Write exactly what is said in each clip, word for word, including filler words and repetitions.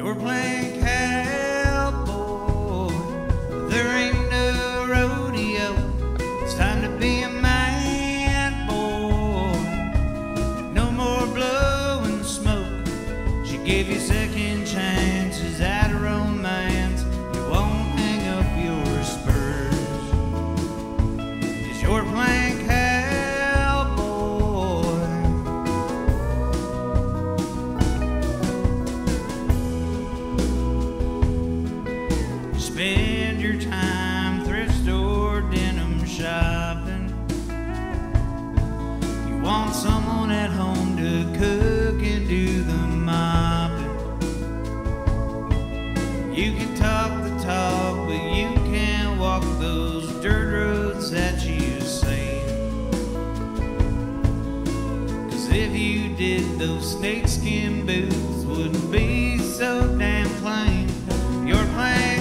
You're playing cowboy, there ain't no rodeo. It's time to be a man, boy. No more blowing smoke. She gave you second chances at romance. You won't hang up your spurs, 'cause you're playing cowboy. Spend your time thrift store denim shopping. You want someone at home to cook and do the mopping. You can talk the talk, but you can't walk those dirt roads that you say. 'Cause if you did, those snakeskin boots wouldn't be so damn plain. You're playing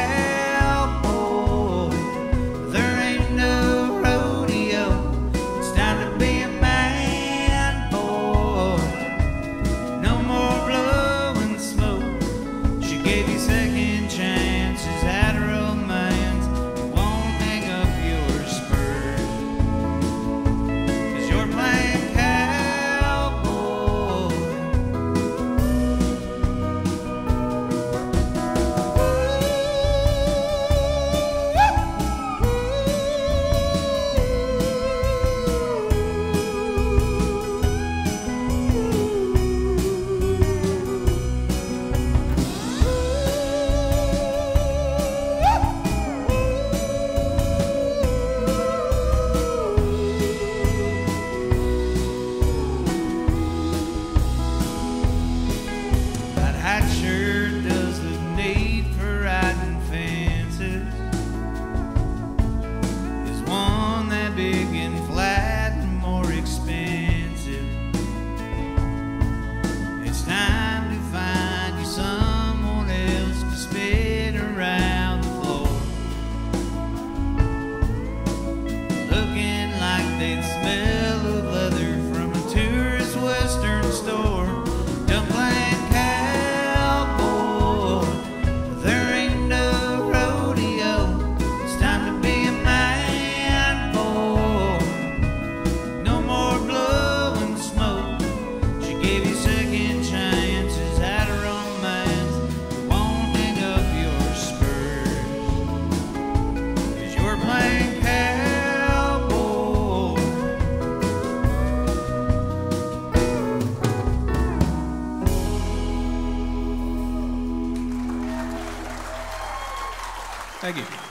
second chances at romance. You won't hang up your spurs, 'cause you're playing cowboy. That shirt does look neat for riding fences. Is one that big and flat and more expensive? It's time to find you someone else to spin around the floor, looking like they'd smell of leather from a tourist western store. Don't play second chances at romance. You won't hang up your spurs, 'cause you're playing cowboy. Thank you.